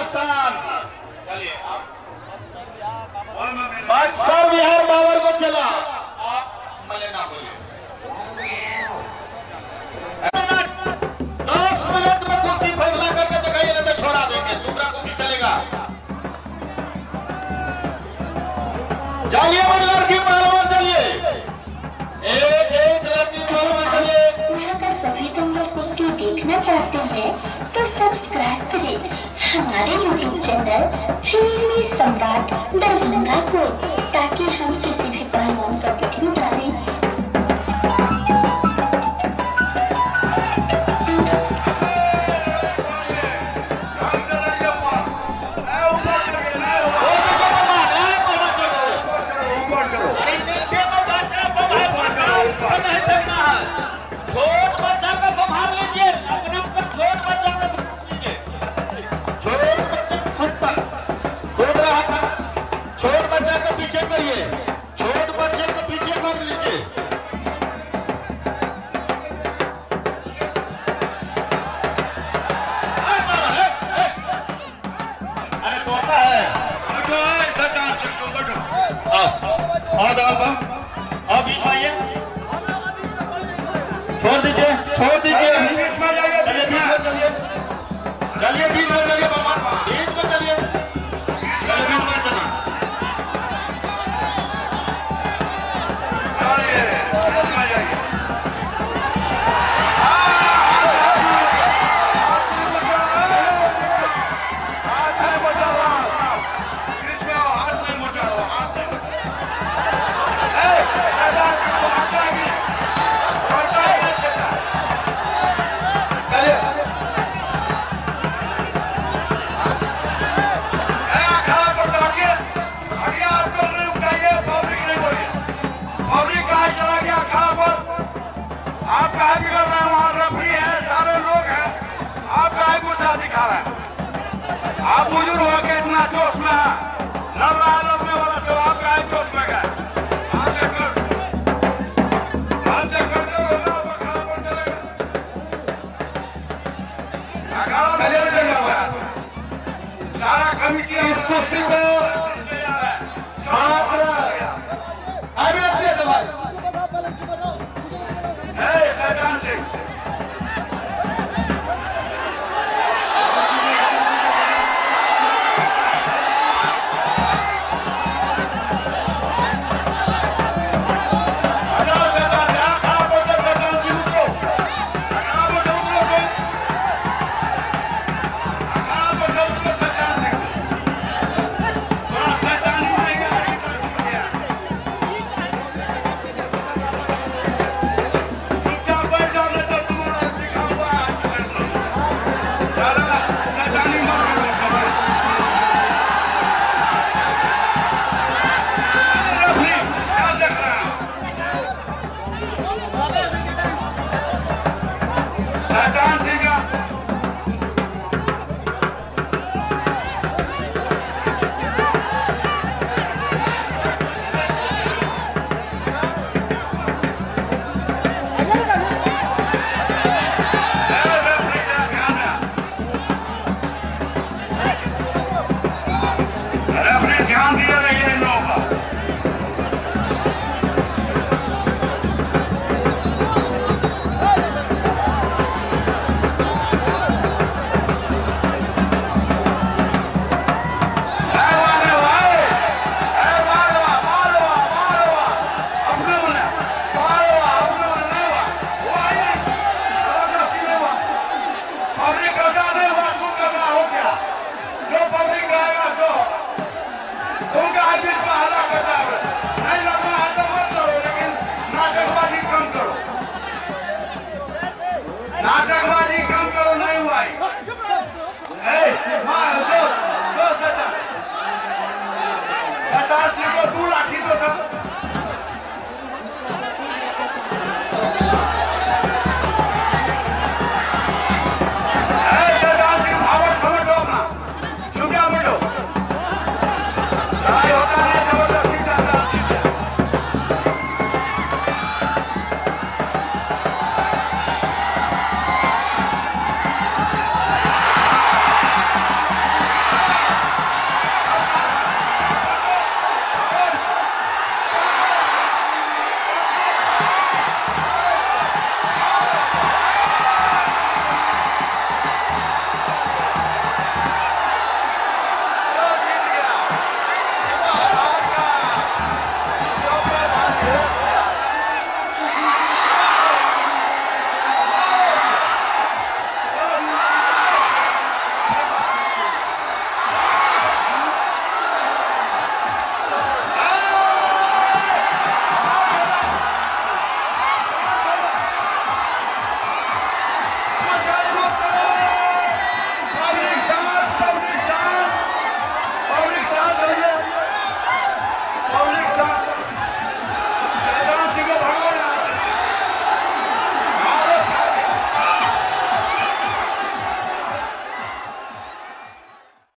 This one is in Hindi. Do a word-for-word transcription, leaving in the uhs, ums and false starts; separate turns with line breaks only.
स्थान। चलिए बक्सर बिहार बाबर को चला। आप मले ना बोलिए। दस मिनट में कुर्सी फैसला करके दिखाइए, नहीं तो छोड़ा देंगे, दूसरा कुर्सी चलेगा। चलिए लड़की पहलवान, चलिए एक एक लड़की पहलवान, चलिए।
अगर सभी तुम लोग उसको देखना चाहते हैं तो सब्सक्राइब करें हमारे यूट्यूब चैनल फिल्मी सम्राट दरभंगा को, ताकि हम किसी भी पहलवान का वीडियो डालें।
छोट बच्चा का संभाल लीजिए, अपने ऊपर छोट बच्चा का लीजिए। छोट बच्चा कूद रहा था, छोट बच्चा को पीछे करिए, छोट बच्चे को पीछे कर लीजिए। अरे तोता है, और अब बीच में आइए, छोड़ दीजिए, छोड़ दीजिए, चलिए बीच में चलिए, चलिए बीच में चलिए बाबा, बीच में चलिए, चलिए बीच में चलिए।
आप बुजुर्ग हो के इतना जोश में है, लड़ रहा है लड़ने वाला, तो आप का जोश में गए। आप देखकर आप देखकर जो होगा वो खराब हो चलेगा। अखाड़ा में ले लेगा हुआ सारा कमिटी इस कुश्ती को